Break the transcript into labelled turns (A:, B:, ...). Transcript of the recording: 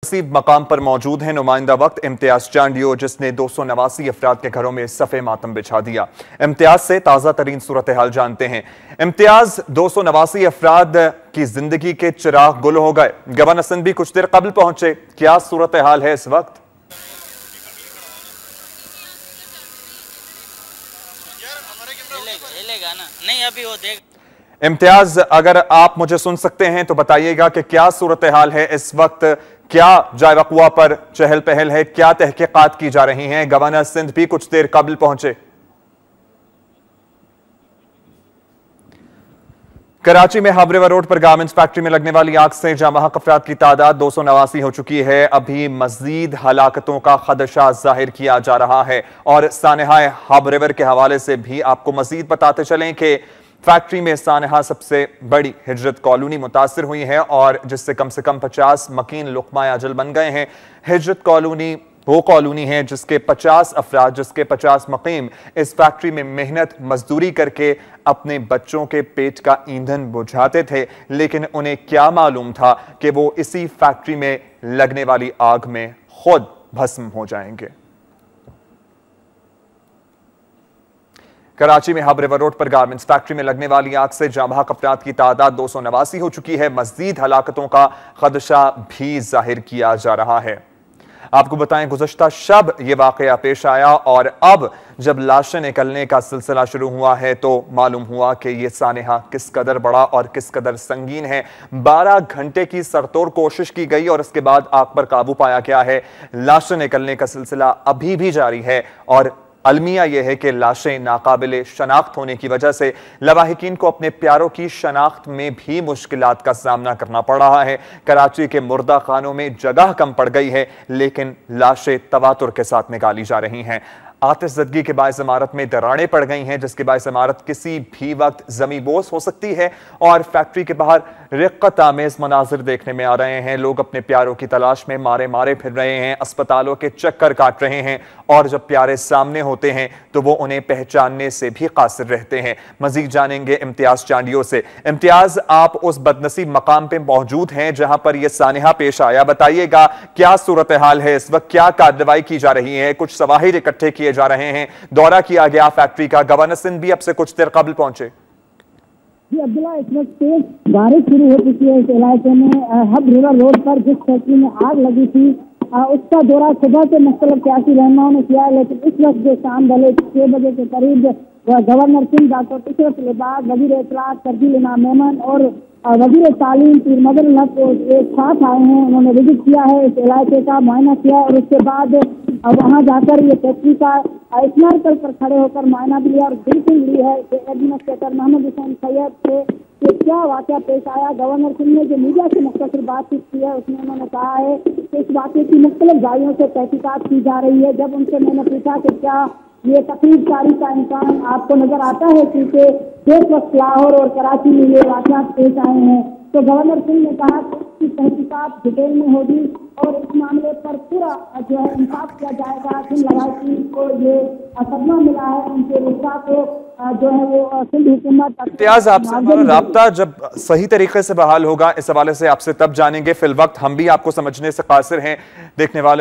A: नसीब मकाम पर मौजूद है नुमाइंदा वक्त इम्तियाज चांडियो, जिसने 289 अफराद के घरों में सफ़े मातम बिछा दिया। इम्तियाज से ताज़ा तरीन सूरत हाल जानते हैं। इम्तियाज, 289 अफराद की जिंदगी के चिराग गुल हो गए। गवर्नर सिंध भी कुछ देर कबल पहुंचे, क्या सूरत हाल है इस वक्त?
B: नहीं, अभी वो देख।
A: इम्तियाज, अगर आप मुझे सुन सकते हैं तो बताइएगा कि क्या सूरत हाल है इस वक्त, क्या जाए वक़्वा पर चहल पहल है, क्या तहकीकात की जा रही हैं? गवर्नर सिंध भी कुछ देर कबल पहुंचे। कराची में हब रिवर रोड पर गारमेंट्स फैक्ट्री में लगने वाली आग से जहां महक अफराद की तादाद 289 हो चुकी है। अभी मजीद हलाकतों का खदशा जाहिर किया जा रहा है और सानहाए हब रिवर के हवाले से भी आपको मजीद बताते चलें कि फैक्ट्री में सानहा सबसे बड़ी हिजरत कॉलोनी मुतासिर हुई है और जिससे कम से कम 50 मकीन लुकमा अजल बन गए हैं। हिजरत कॉलोनी वो कॉलोनी है जिसके 50 अफराद, जिसके 50 मकीम इस फैक्ट्री में मेहनत मजदूरी करके अपने बच्चों के पेट का ईंधन बुझाते थे, लेकिन उन्हें क्या मालूम था कि वो इसी फैक्ट्री में लगने वाली आग में खुद भस्म हो जाएंगे। कराची में हब रिवर रोड पर गारमेंट्स फैक्ट्री में लगने वाली आग से जाँ अफराद की तादाद 289 हो चुकी है। मजीद हलाकतों का खदशा भी जाहिर किया जा रहा है। आपको बताएं, गुज़श्ता शब ये वाक़या पेश आया और अब जब लाशें निकलने का सिलसिला शुरू हुआ है तो मालूम हुआ कि ये सानहा किस कदर बड़ा और किस कदर संगीन है। 12 घंटे की सरतोड़ कोशिश की गई और उसके बाद आग पर काबू पाया गया है। लाशें निकलने का सिलसिला अभी भी जारी है और अलमिया यह है कि लाशें नाकाबिले शनाख्त होने की वजह से लवाहिकीन को अपने प्यारों की शनाख्त में भी मुश्किलात का सामना करना पड़ रहा है। कराची के मुर्दा खानों में जगह कम पड़ गई है, लेकिन लाशें तवातुर के साथ निकाली जा रही हैं। आतिशज़दगी के बायस इमारत में दरारें पड़ गई हैं, जिसके बायस इमारत किसी भी वक्त ज़मीबोस हो सकती है और फैक्ट्री के बाहर रिक्कत आमेज मनाजिर देखने में आ रहे हैं। लोग अपने प्यारों की तलाश में मारे मारे फिर रहे हैं, अस्पतालों के चक्कर काट रहे हैं और जब प्यारे सामने होते हैं तो वो उन्हें पहचानने से भी कासिर रहते हैं। मजीद जानेंगे इम्तियाज चांडियो से। इम्तियाज, आप उस बदनसीब मकाम पे मौजूद हैं जहां पर यह सानहा पेश आया। बताइएगा क्या सूरत हाल है इस वक्त, क्या कार्रवाई की जा रही है? कुछ सवाहिर इकट्ठे किए जा रहे हैं, दौरा किया गया फैक्ट्री का। गवर्नर सिंध भी अब से कुछ देर कबल पहुंचे।
C: जी अब्दुल्ला, इस वक्त तेज बारिश शुरू हो चुकी है इस इलाके में। हब रिवर रोड पर जिस फैक्ट्री में आग लगी थी उसका दौरा सुबह से मुख्तलिफ सियासी रहनुमाओं ने किया है, लेकिन इस वक्त जो शाम ढले 6 बजे के करीब गवर्नर सिंह, डॉक्टर इशरत लिबास, वजीर इत्तलात तरजील इमाम मेमन और वजीर तालीम पीर मदन हक एक साथ आए हैं। उन्होंने विजिट किया है, इस इलाके का मुआयना किया और उसके बाद वहाँ जाकर ये फैक्ट्री का स्मारक पर खड़े होकर मुआयना भी लिया और ब्रीफिंग ली है एडमिनिस्ट्रेटर मोहम्मद हुसैन सैयद से कि क्या वाक़या पेश आया। गवर्नर सिंह ने जो मीडिया से मुख्तसर बातचीत की है उसमें उन्होंने कहा है कि इस वाक़े की मुख्तलिफ जारियों से तहकीकात की जा रही है। जब उनसे मैंने पूछा कि क्या ये तकरीबकारी का इम्कान आपको नजर आता है, क्योंकि एक वक्त लाहौर और कराची में ये वाक़यात पेश आए हैं, तो गवर्नर सिंह ने कहा कि इसकी तहकीकात डिटेल में होगी और इस मामले पर पूरा जो है इंसाफ किया जाएगा। सिंध लवाहिकीन को ये सदमा मिला है, उनके रिश्ता को जो है वो सिंध हुकूमत।
A: इम्तियाज, आपसे हमारा राब्ता जब सही तरीके से बहाल होगा इस हवाले से आपसे तब जानेंगे। फिल वक्त हम भी आपको समझने से कासिर हैं। देखने वाले